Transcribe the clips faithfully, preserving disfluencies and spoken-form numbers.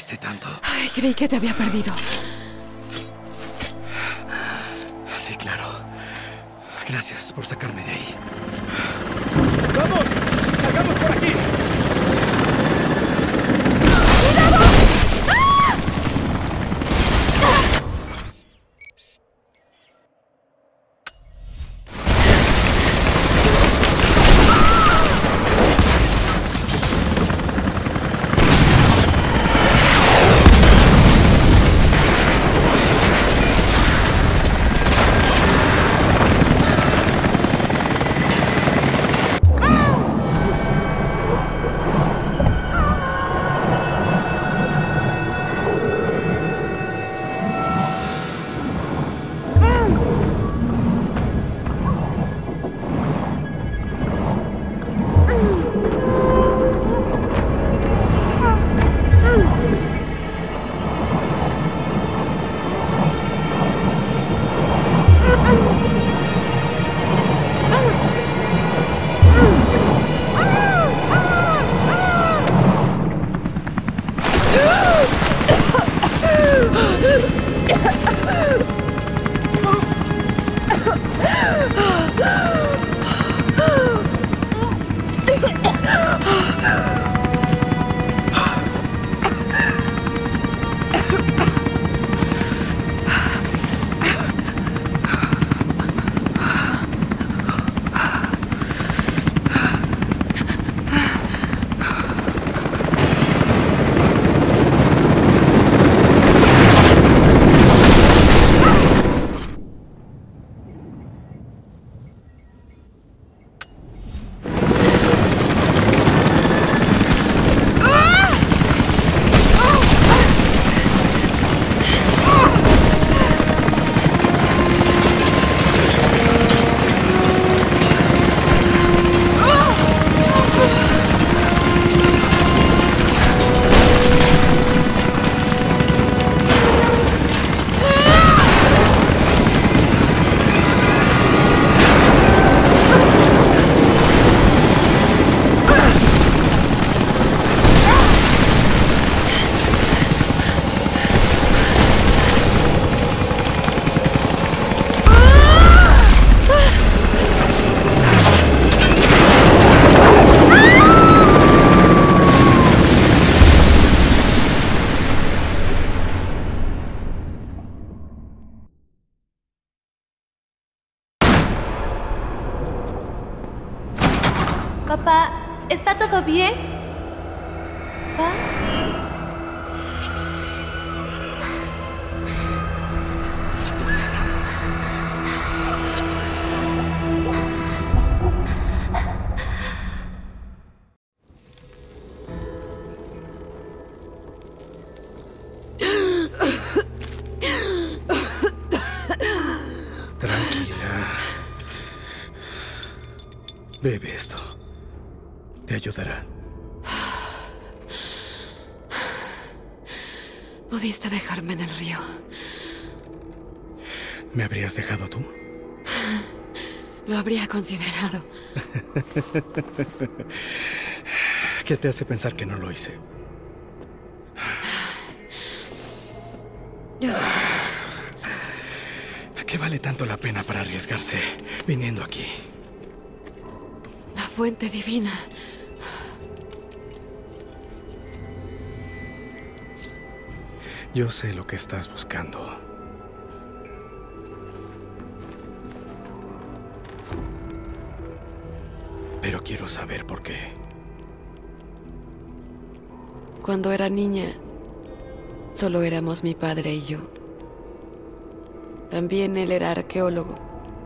tardaste tanto? Ay, creí que te había perdido. Sí, claro. Gracias por sacarme de ahí. ¡Vamos! ¡Salgamos por aquí! Papá, ¿está todo bien? ¿Papá? Tranquila. Bebe esto. Te ayudará. Pudiste dejarme en el río. ¿Me habrías dejado tú? Lo habría considerado. ¿Qué te hace pensar que no lo hice? ¿A qué vale tanto la pena para arriesgarse viniendo aquí? La fuente divina. Yo sé lo que estás buscando. Pero quiero saber por qué. Cuando era niña, solo éramos mi padre y yo. También él era arqueólogo.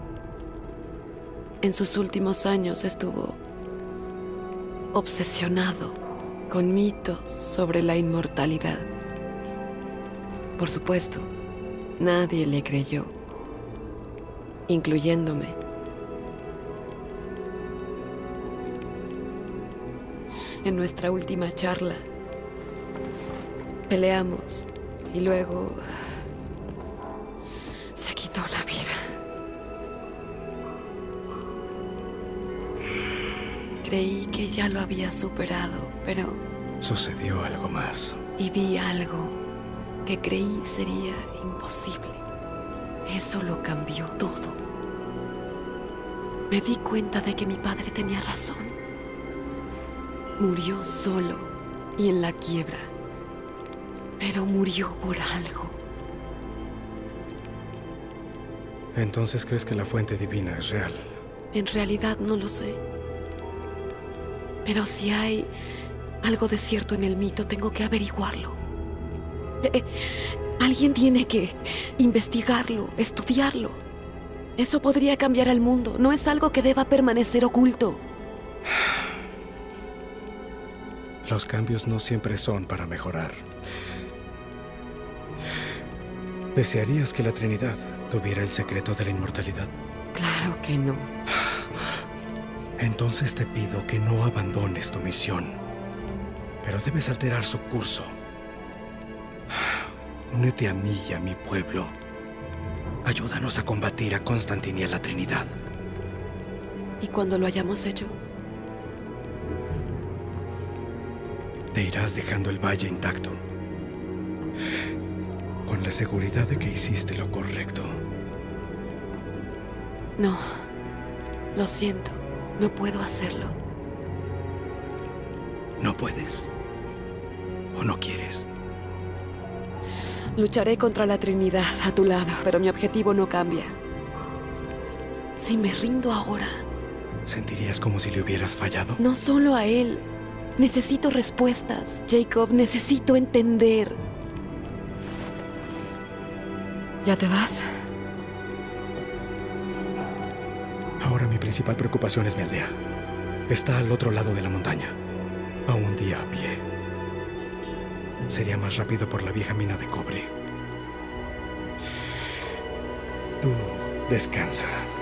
En sus últimos años estuvo obsesionado con mitos sobre la inmortalidad. Por supuesto, nadie le creyó, incluyéndome. En nuestra última charla, peleamos y luego se quitó la vida. Creí que ya lo había superado, pero Sucedió algo más. y vi algo que creí sería imposible. Eso lo cambió todo. Me di cuenta de que mi padre tenía razón. Murió solo y en la quiebra, pero murió por algo. ¿Entonces crees que la fuente divina es real? En realidad no lo sé. Pero si hay algo de cierto en el mito, tengo que averiguarlo. Eh, alguien tiene que investigarlo, estudiarlo. Eso podría cambiar al mundo. No es algo que deba permanecer oculto. Los cambios no siempre son para mejorar. ¿Desearías que la Trinidad tuviera el secreto de la inmortalidad? Claro que no. Entonces te pido que no abandones tu misión. Pero debes alterar su curso. Únete a mí y a mi pueblo. Ayúdanos a combatir a Constantine y a la Trinidad. ¿Y cuando lo hayamos hecho? Te irás dejando el valle intacto, con la seguridad de que hiciste lo correcto. No, lo siento, no puedo hacerlo. ¿No puedes? ¿O no quieres? Lucharé contra la Trinidad a tu lado, pero mi objetivo no cambia. Si me rindo ahora... ¿Sentirías como si le hubieras fallado? No solo a él. Necesito respuestas. Jacob, necesito entender. ¿Ya te vas? Ahora mi principal preocupación es mi aldea. Está al otro lado de la montaña. A un día a pie. Sería más rápido por la vieja mina de cobre. Tú descansa.